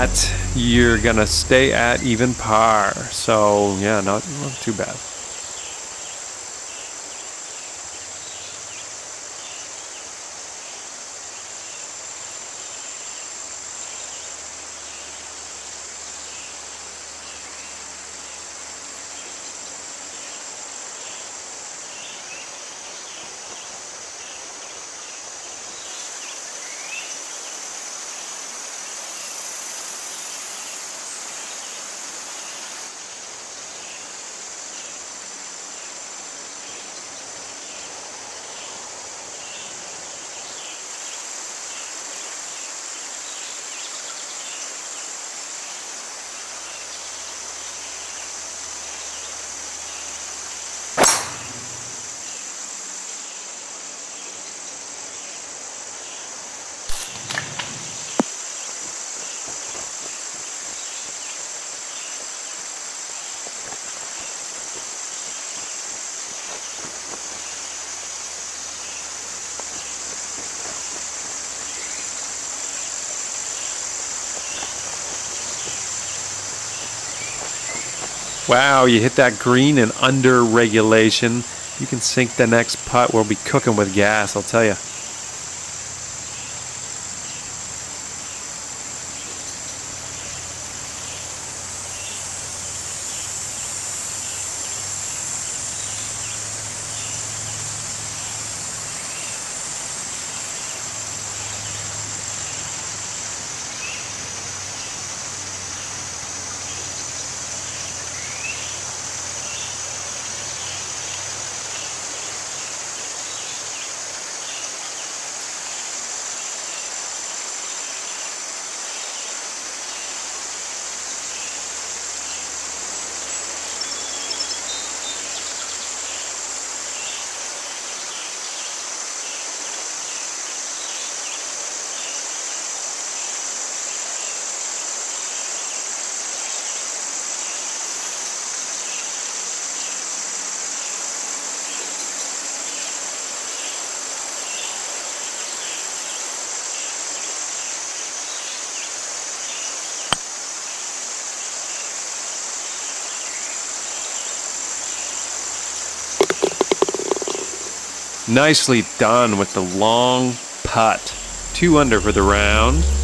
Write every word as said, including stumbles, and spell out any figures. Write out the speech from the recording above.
that, you're gonna stay at even par. So yeah, not, not too bad. Wow, you hit that green in under regulation. You can sink the next putt. We'll be cooking with gas, I'll tell you. Nicely done with the long putt. Two under for the round.